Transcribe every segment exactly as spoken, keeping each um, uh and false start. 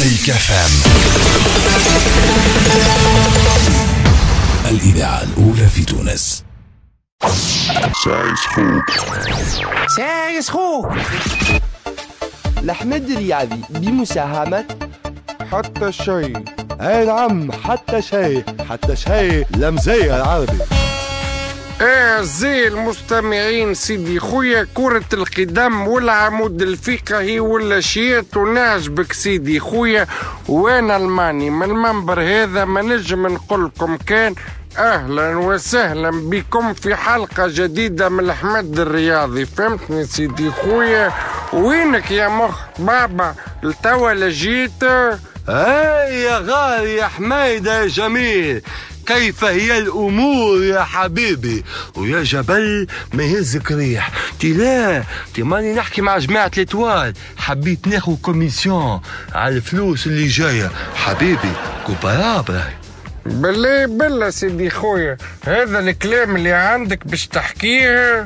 ميك اف ام، الإذاعة الأولى في تونس. سايس خوك سايس خوك لأحمد الرياضي بمساهمة حتى شيء. اي نعم، حتى شيء، حتى شيء لمزية العربي. أعزائي المستمعين، سيدي خويا كرة القدم والعمود الفقهي والاشياء ونعجبك سيدي خويا، وانا الماني من المنبر هذا ما نجم نقول لكم كان اهلا وسهلا بكم في حلقة جديدة من احمد الرياضي. فهمتني سيدي خويا؟ وينك يا مخ بابا التوا لجيت؟ اي يا غالي يا حميدة يا جميل، كيف هي الامور يا حبيبي؟ ويا جبل ما يهزك ريح. تي لا تي ماني نحكي مع جماعة الاتوال، حبيت ناخذ كوميسيون على الفلوس اللي جاية حبيبي. كوبارابل بالله بالله سيدي خويا، هذا الكلام اللي عندك باش تحكيه؟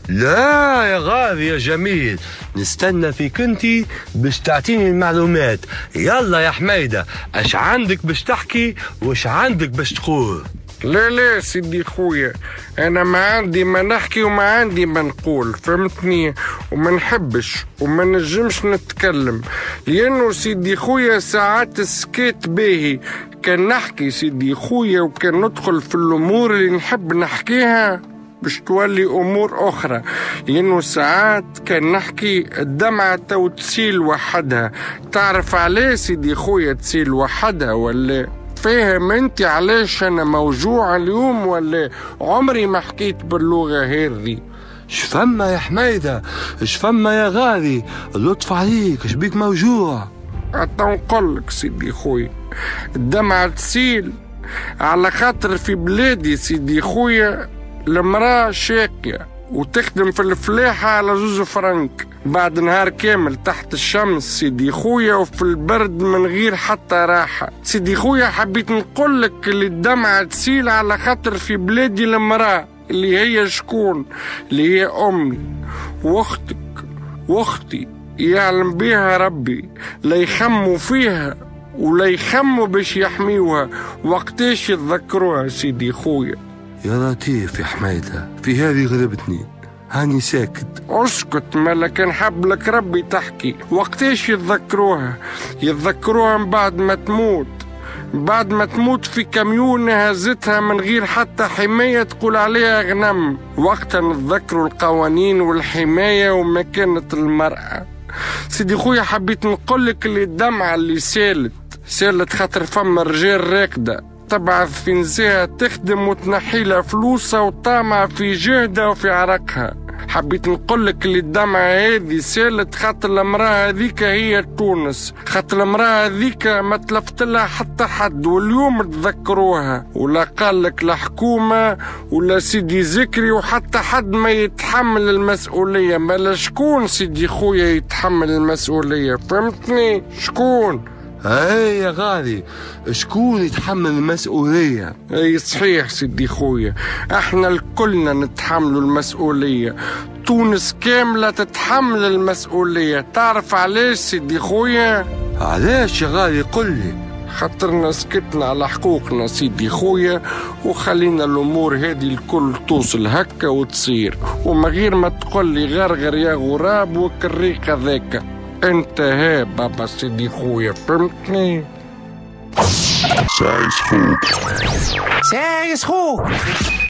لا يا غالي يا جميل، نستنى فيك انتي باش تعطيني المعلومات. يلا يا حميدة، اش عندك باش تحكي واش عندك باش تقول؟ لا لا سيدي خويا، انا ما عندي ما نحكي وما عندي ما نقول، فهمتني؟ وما نحبش وما نجمش نتكلم، لانه سيدي خويا ساعات السكيت باهي. كان نحكي سيدي خويا وكان ندخل في الامور اللي نحب نحكيها باش تولي امور اخرى، لانه ساعات كان نحكي الدمعة تو تسيل وحدها. تعرف عليه سيدي خويا تسيل وحدها ولا؟ فاهم انت علاش انا موجوع اليوم ولا؟ عمري ما حكيت باللغة هذه. شفما يا حميدة، شفما يا غالي، اللطف عليك، شبيك موجوع؟ حتى نقولك سيدي خويا الدمعة تسيل على خاطر في بلادي سيدي خويا المرأة شاقية وتخدم في الفلاحة على زوز فرنك بعد نهار كامل تحت الشمس سيدي خويا وفي البرد من غير حتى راحة. سيدي خويا حبيت نقولك اللي الدمعة تسيل على خاطر في بلادي المرأة اللي هي شكون؟ اللي هي أمي واختك واختي، يعلم بيها ربي، لا يخموا فيها ولا يخموا باش يحميوها وقتاش يتذكروها سيدي خويا. يا لطيف يا حميدة، في هذه غلبتني، هاني ساكت. اسكت مالا، كان حب لك ربي تحكي. وقتاش يتذكروها؟ يتذكروها من بعد ما تموت، بعد ما تموت في كميون هزتها من غير حتى حماية تقول عليها غنم. وقتها نتذكروا القوانين والحماية ومكانة المرأة. سيدي خويا حبيت نقولك اللي الدمعة اللي سالت سالت خاطر فما رجال راكدة تبعث في نزاها تخدم وتنحيلها فلوسها وطامع في جهدها وفي عرقها. حبيت نقولك اللي الدمعة هذه سالت خاطر المرأة هذيك هي تونس، خاطر المرأة هذيك ما تلفت لها حتى حد واليوم تذكروها، ولا قالك لا حكومة ولا سيدي ذكري وحتى حد ما يتحمل المسؤولية. ما لا شكون سيدي خويا يتحمل المسؤولية؟ فهمتني؟ شكون؟ اي يا غالي، شكون يتحمل المسؤولية؟ اي صحيح سيدي خويا، احنا الكلنا نتحملوا المسؤولية، تونس كاملة تتحمل المسؤولية. تعرف علاش سيدي خويا؟ علاش يا غالي قلي؟ خاطرنا سكتنا على حقوقنا سيدي خويا وخلينا الامور هذه الكل توصل هكا وتصير، وما غير ما تقول لي غرغر يا غراب وكريق ذاك انت ها بابا سيدي خويا. فهمتني؟ سايس خوك سايس خوك